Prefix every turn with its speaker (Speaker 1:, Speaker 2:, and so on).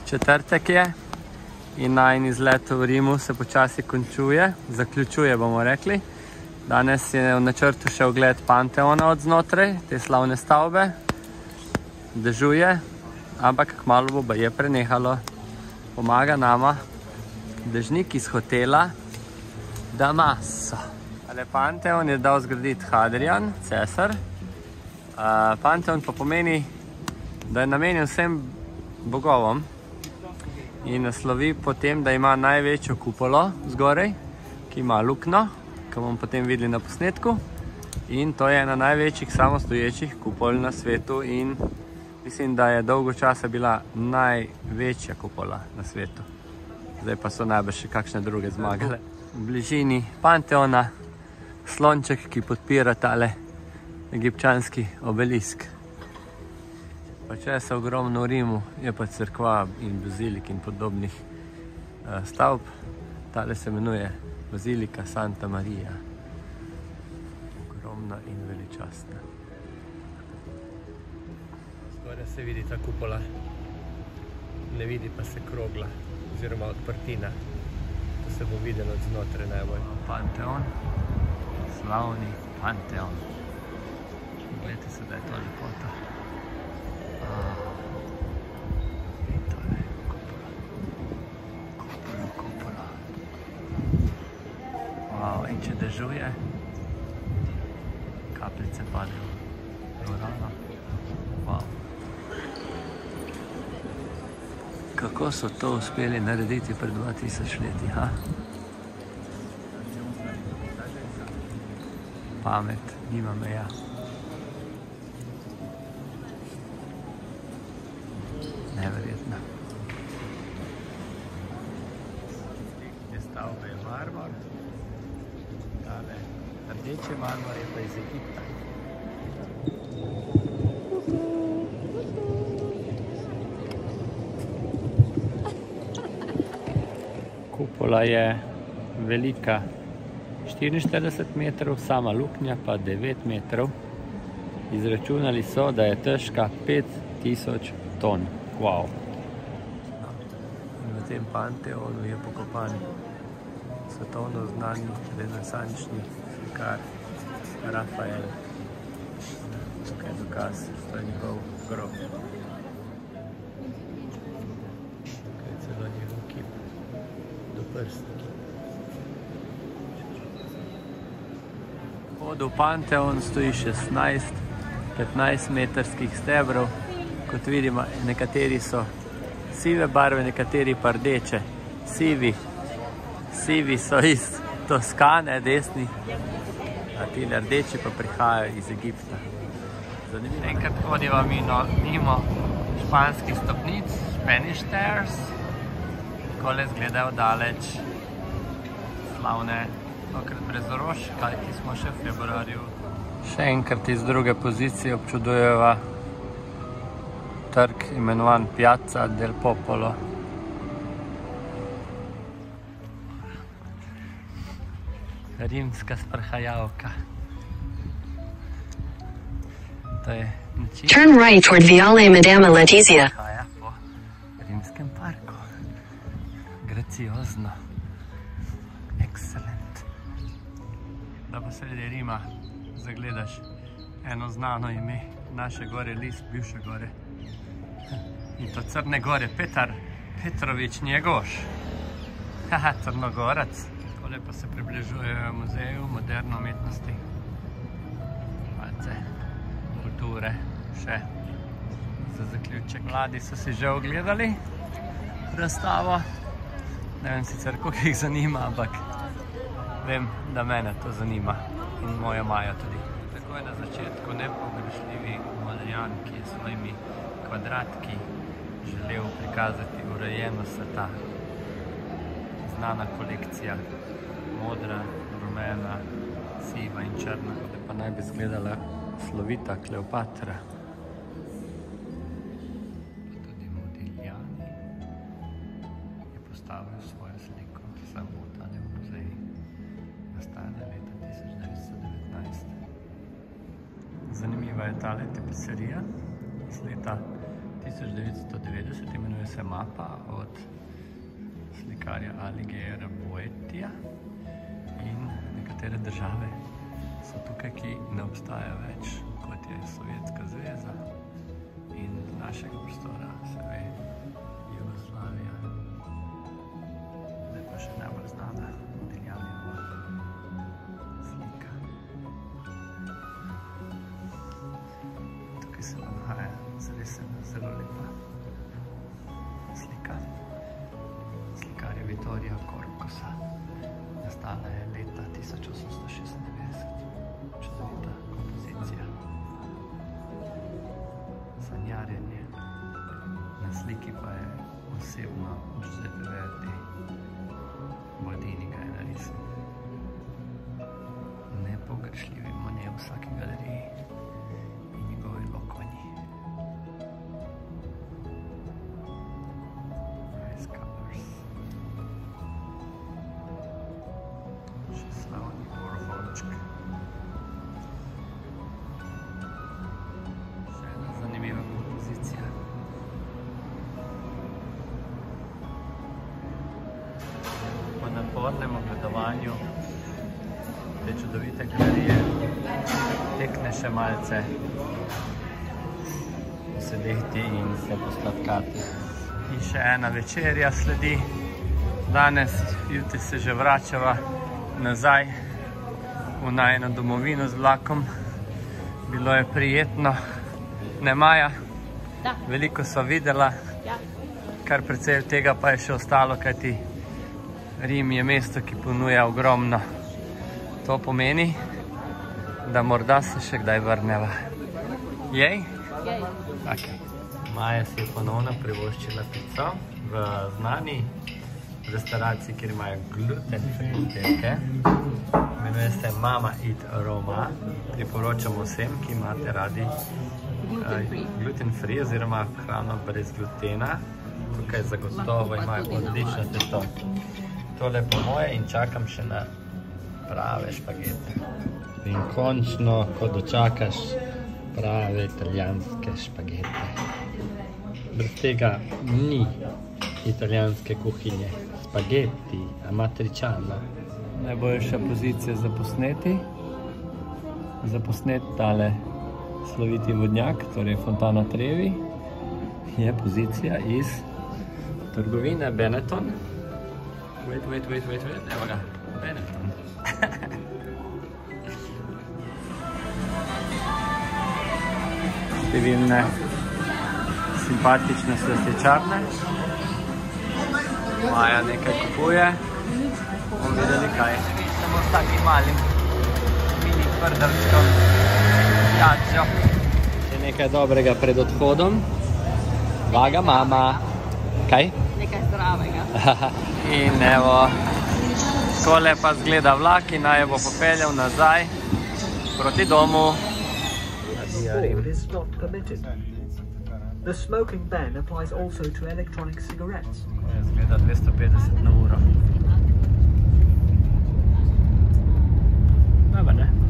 Speaker 1: Četrtek je in najin izlet v Rimu se počasi končuje, zaključuje, bomo rekli. Danes je v načrtu še ogled Panteona od znotraj, te slavne stavbe. Dežuje, ampak kmalu bo baje prenehalo. Pomaga nama dežnik iz hotela Damaso. Ale Panteon je dal zgraditi Hadrian, cesar. Panteon pa pomeni, da je namenjen vsem bogovom in naslovi potem, da ima največjo kupolo zgoraj, ki ima luknjo, ki bomo potem videli na posnetku. In to je ena največjih samostoječih kupol na svetu in mislim, da je dolgo časa bila največja kupola na svetu. Zdaj pa so najbrž še kakšne druge zmagale. V bližini Panteona slonček, ki podpira tale egipčanski obelisk. Pa če se ogromno v Rimu, je pa cerkva in bazilik in podobnih stavb. Tale se imenuje Bazilika Santa Maria. Ogromna in veličastna. Zgoraj se vidi ta kupola, ne vidi pa se krogla oziroma odprtina. To se bo videlo od znotraj najbolj. Panteon, slavni Panteon. Gledajte se, da je to lepota. In to je kupola. Wow, in če dežuje, kapljice padejo dvorano. Wow. Kako so to uspeli narediti pred 2000 leti, ha? Pamet nima meja. Neverjetno. Te stavbe je marmor, tale rdeče marmor je pa iz Egipta. Kupola je velika 44 metrov, sama luknja pa 9 metrov. Izračunali so, da je težka 5000 ton. Wow. In v tem Panteonu je pokopan svetovno znani renesančni slikar Rafael. Tukaj je dokaz, to je njegov grob. Tukaj je celo njegov kip do prsta. Vhod v Panteon stoji 16-15 metrskih stebrov. Kot vidimo, nekateri so sive barve, nekateri pa rdeče. Sivi so iz Toskane, desni, a tile rdeči pa prihajajo iz Egipta. Zanimivo. Enkrat hodiva mimo španskih stopnic, Spanish Stairs. Takole izgledajo daleč, slavne, tokrat brez orož, kajti smo še v februarju. Še enkrat iz druge pozicije občudujeva trg imenovan Piazza del Popolo. Rimska sprehajavka. To je način.
Speaker 2: Turn right toward Viale Madama Letizia.
Speaker 1: Po rimskem parku. Graciozno. Excellent. Da pa sredi Rima zagledaš eno znano ime naše gore, list bivše gore. In to Crne Gore, Petar Petrovič Njegoš. Haha, Crnogorac. Tole pa se približujejo muzeju moderne umetnosti. Malce kulture še za zaključek. Mladi so si že ogledali razstavo. Ne vem sicer, koliko jih zanima, ampak vem, da mene to zanima in moja Maja tudi. Tako je na začetku nepogrešljivi Modrijan, ki je svojimi kvadratki želel prikazati urejenost sveta. Znana kolekcija, modra, rumena, siva in črna. Pa naj bi izgledala slovita Kleopatra. Tudi Modigliani je postavil svojo sliko samo v tale muzej. Nastala leta 1919. Zanimiva je tale tapiserija iz leta 1990, imenuje se Mapa od slikarja Alighiera Boettija in nekatere države so tukaj, ki ne obstaja več, kot je Sovjetska zveza in z našega prostora se ve Jugoslavija. Zdaj pa še najbolj znana Modiglianova slika. Tukaj se nahaja zares ena zelo lepa slika. Slikar je Vittorio Corcosa. Nastala je leta 1896. Čudovita kompozicija. Sanjarjenje. Na sliki pa je osebno Giuseppe Verdi. Boldini ga je narisal. Nepogrešljivi Monet v vsaki galeriji in njegovi lokonji. Nice colors. Še slavni Orholčk. Še ena zanimiva kompozicija. Po napornem ogledovanju te čudovite galerije tekne še malce sedeti in se posladkati. In še ena večerja sledi. Danes, jutri se že vračava nazaj v najino domovino z vlakom. Bilo je prijetno. Ne, Maja?
Speaker 3: Da.
Speaker 1: Veliko sva videla.
Speaker 3: Ja.
Speaker 1: Kar precej tega pa je še ostalo, kajti Rim je mesto, ki ponuja ogromno. To pomeni, da morda se še kdaj vrneva. Jej?
Speaker 3: Jej.
Speaker 1: Okay. Maja si je ponovno privoščila pico v znani restauraciji, kjer imajo gluten-free izdelke. Imenuje se Mama Eat Roma. Priporočamo vsem, ki imate radi gluten-free oziroma hrano brez glutena. Tukaj zagotovo imajo odlično testo. Tole po moje in čakam še na prave špagete. In končno, ko dočakaš prave italijanske špagete. Brez tega ni italijanske kuhinje. Spaghetti, amatriciano. Najboljša pozicija za posneti. Za posnet tale sloviti vodnjak, torej Fontana Trevi, je pozicija iz trgovine Benetton. Wait, evo ga, Benetton. Številne simpatične slaščičarne. Maja nekaj kupuje. Bomo videli kaj. Samo s takim malim mini prdrčkom jačo. Še nekaj dobrega pred odhodom. Vaga mama. Kaj?
Speaker 3: Nekaj zdravega.
Speaker 1: In evo, takole pa zgleda vlak in naj bo popeljal nazaj proti domu.
Speaker 4: Is not permitted. The smoking ban applies also to electronic cigarettes.
Speaker 1: Zgleda 250 na uro. Dobro, ne?